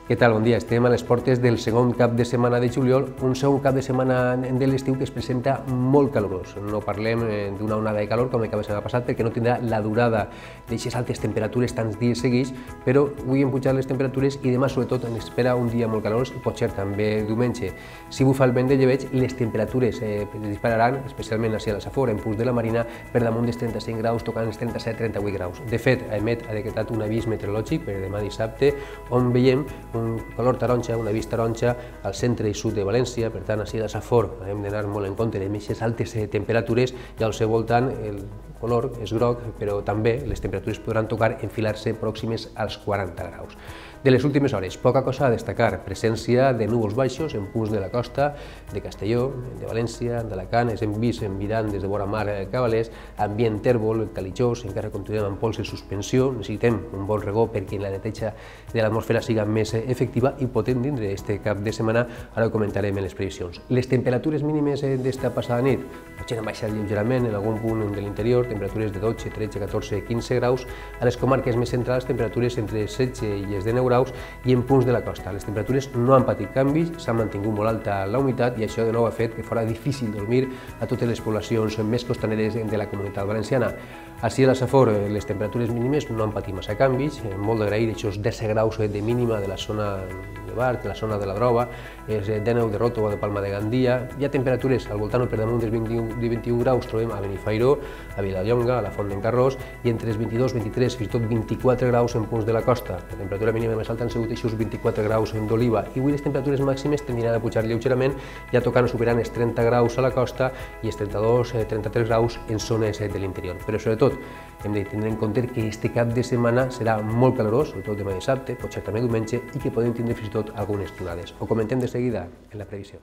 Què tal? Bon dia. Estem a les portes del segon cap de setmana de juliol, un segon cap de setmana de l'estiu que es presenta molt calorós. No parlem d'una onada de calor com el cap de setmana passat perquè no tindrà la durada d'aixes altes temperatures tants dies seguits, però avui hem pujat les temperatures i demà sobretot ens espera un dia molt calorós i potser també diumenge. Si bufa el vent de llebeig, les temperatures es dispararan, especialment a la Safor, en punts de la Marina, per damunt dels 35 graus, tocant els 37-38 graus. De fet, EMET ha decretat un avís meteorològic per demà dissabte, on veiem un color taronja, un avís taronja al centre i sud de València. Per tant, a la Safor hem d'anar molt en compte de aquestes altes temperatures i al seu voltant el color és groc, però també les temperatures podran tocar enfilar-se pròximes als 40 graus. De les últimes hores, poca cosa a destacar. Presència de núvols baixos en punts de la costa, de Castelló, de València, d'Alacant, ens hem vist envirant des de vora mar Cabalers, ambient tèrbol, calitjós, encara continuem amb pols en suspensió, necessitem un bon regó perquè la neteja de l'atmosfera siga més efectiva i potent dindre este cap de setmana, ara ho comentarem en les previsions. Les temperatures mínimes d'esta passada nit potser han baixat lleugerament en algun punt de l'interior, temperatures de 12, 13, 14, 15 graus, a les comarques més centrals temperatures entre 16 i els 19 graus i en punts de la costa. Les temperatures no han patit canvis, s'ha mantingut molt alta la humitat i això de nou ha fet que fora difícil dormir a totes les poblacions més costaneres de la comunitat valenciana. Així a la Safor les temperatures mínimes no han patit massa canvis, molt d'agrair aquests 10 graus de mínima de la zona de Bar, de la zona de la Droba, és 19 de Ròtova, de Palma de Gandia. Hi ha temperatures al voltant o per damunt dels 21 graus trobem a Benifairó, a Vilallonga, a la Font d'en Carròs i entre els 22, 23, fins i tot 24 graus en punts de la costa. La temperatura mínima més alta han sigut aquests 24 graus d'Oliva i avui les temperatures màximes tendiran a pujar lleugerament, ja tocant o superant els 30 graus a la costa i els 32, 33 graus en zones de l'interior. Però sobretot hem de tenir en compte que este cap de setmana serà molt calorós, sobretot demà dissabte, potser també diumenge, i que podem tindre fins i tot algunes tronades. Ho comentem de seguida en la previsió.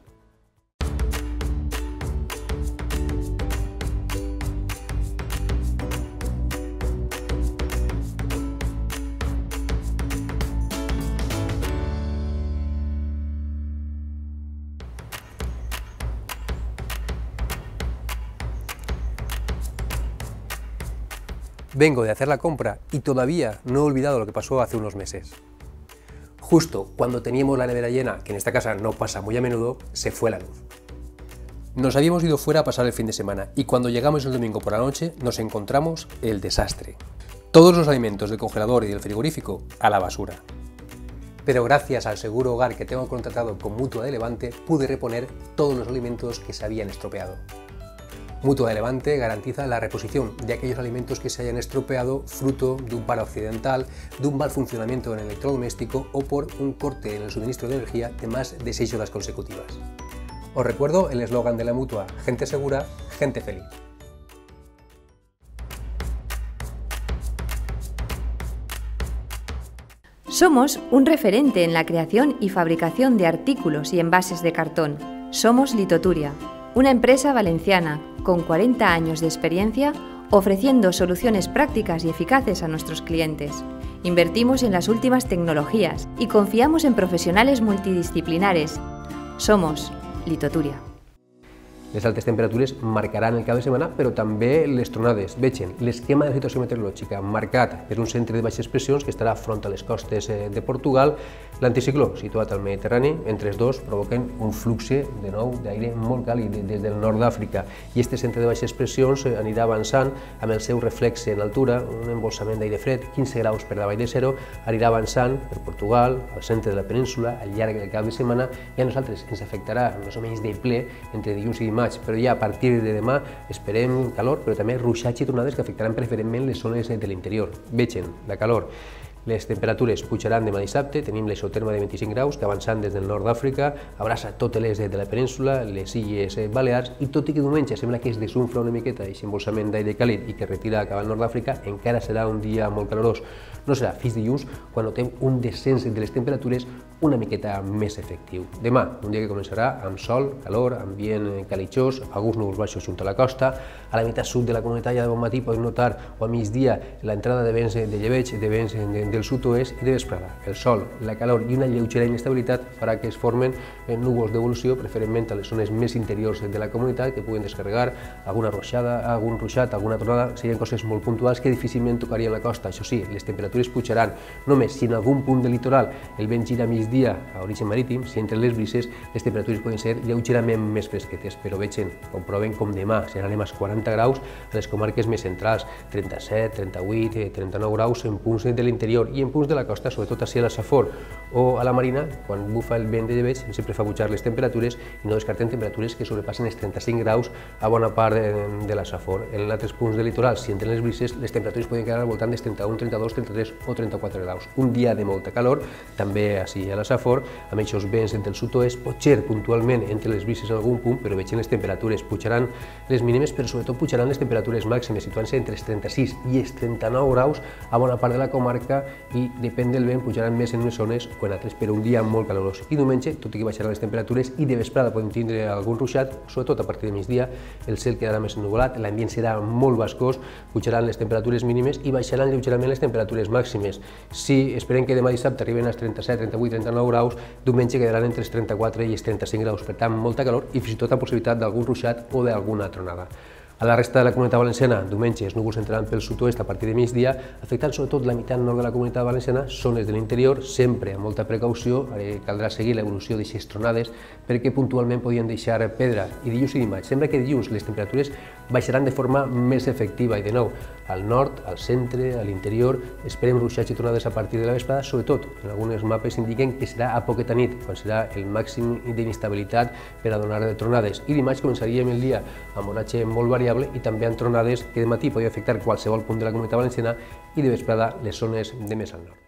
Vengo de hacer la compra y todavía no he olvidado lo que pasó hace unos meses. Justo cuando teníamos la nevera llena, que en esta casa no pasa muy a menudo, se fue la luz. Nos habíamos ido fuera a pasar el fin de semana y cuando llegamos el domingo por la noche nos encontramos el desastre. Todos los alimentos del congelador y del frigorífico a la basura. Pero gracias al seguro hogar que tengo contratado con Mutua de Levante pude reponer todos los alimentos que se habían estropeado. Mutua de Levante garantiza la reposición de aquellos alimentos que se hayan estropeado fruto de un paro accidental, de un mal funcionamiento en el electrodoméstico o por un corte en el suministro de energía de más de 6 horas consecutivas. Os recuerdo el eslogan de la Mutua: gente segura, gente feliz. Somos un referente en la creación y fabricación de artículos y envases de cartón. Somos Litoturia, una empresa valenciana con 40 años de experiencia ofreciendo soluciones prácticas y eficaces a nuestros clientes. Invertimos en las últimas tecnologías y confiamos en profesionales multidisciplinares. Somos Litoturia. Les altes temperatures marcaran el cap de setmana, però també les tronades. Vegin, l'esquema de situació meteorològica marcat per un centre de baixes pressions que estarà front a les costes de Portugal. L'anticicló, situat al Mediterrani, entre els dos provoquen un flux de nou d'aire molt càlid des del nord d'Àfrica i este centre de baixes pressions anirà avançant amb el seu reflex en altura, un embolsament d'aire fred, 15 graus per davall de zero, anirà avançant per Portugal, al centre de la península, al llarg del cap de setmana, i a nosaltres ens afectarà més o menys de ple entre dilluns i dimarts, però ja a partir de demà esperem calor, però també ruixats i tronades que afectaran preferentment les zones de l'interior. Vegin, la calor. Les temperatures pujaran demà dissabte, tenim l'exoterma de 25 graus que avançant des del nord d'Àfrica abraça tot l'est de la península, les illes Balears, i tot i que diumenge sembla que es desunfla una miqueta aquest embolsament d'aire càlid i que retira cap al nord d'Àfrica, encara serà un dia molt calorós. No serà fins dilluns quan notem un descens de les temperatures una miqueta més efectiu. Demà, un dia que començarà amb sol, calor, ambient calitjós, alguns núvols baixos junt a la costa. A la meitat sud de la comunitat ja de bon matí podem notar o a migdia l'entrada de vents de llebeig, de vents del sud-oest i de vesprada. El sol, la calor i una lleugera inestabilitat farà que es formen núvols d'evolució, preferentment a les zones més interiors de la comunitat, que puguen descarregar alguna ruixada, algun ruixat, alguna tronada. Serien coses molt puntuals que difícilment tocarien la costa. Això sí, les temperatures pujaran. Només si en algun punt del litoral el vent gira a migdia migdia a origen marítim, si entren les brises, les temperatures poden ser lleugerament més fresquetes, però vegin, comproven com demà seran als 40 graus a les comarques més centrals, 37, 38, 39 graus en punts de l'interior i en punts de la costa, sobretot a la Safor o a la Marina, quan bufa el vent de llebeig, sempre fa pujar les temperatures i no descartem temperatures que sobrepassen els 35 graus a bona part de la Safor. En altres punts del litoral, si entren les brises, les temperatures poden quedar al voltant dels 31, 32, 33 o 34 graus. Un dia de molta calor, també així a la Safor, amb aquests vents entre el sud-oest, pot ser puntualment entre les brises en algun punt, però vegin les temperatures, pujaran les mínimes, però sobretot pujaran les temperatures màximes, situant-se entre els 36 i els 39 graus a bona part de la comarca i, depèn del vent, pujaran més en unes zones o en altres, però un dia molt calorós. I diumenge, tot i que baixaran les temperatures, i de vesprada podem tindre algun ruixat, sobretot a partir de migdia, el cel quedarà més ennuvolat, l'ambient serà molt bascós, pujaran les temperatures mínimes i baixaran lleugerament les temperatures màximes. Si esperem que demà dissabte arriben als 37, 38, 39 graus, diumenge quedaran entre els 34 i els 35 graus, per tant, molta calor i fins i tot amb possibilitat d'algun ruixat o d'alguna tronada. A la resta de la Comunitat Valenciana, diumenge, els núvols entraran pel sud-oest a partir de migdia, afectant sobretot la meitat nord de la Comunitat Valenciana, zones de l'interior, sempre amb molta precaució, caldrà seguir l'evolució d'aquestes tronades perquè puntualment podien deixar pedra. I dilluns i dimarts, sembla que dilluns les temperatures baixaran de forma més efectiva i de nou, al nord, al centre, a l'interior, esperem ruixats i tronades a partir de la vesprada, sobretot en algunes mapes indiquen que serà a poqueta nit, quan serà el màxim d'inestabilitat per a donar tronades. I dimarts començaríem el dia amb oratge molt variable i també amb tronades que de matí podien afectar qualsevol punt de la Comunitat Valenciana i de vesprada les zones de més al nord.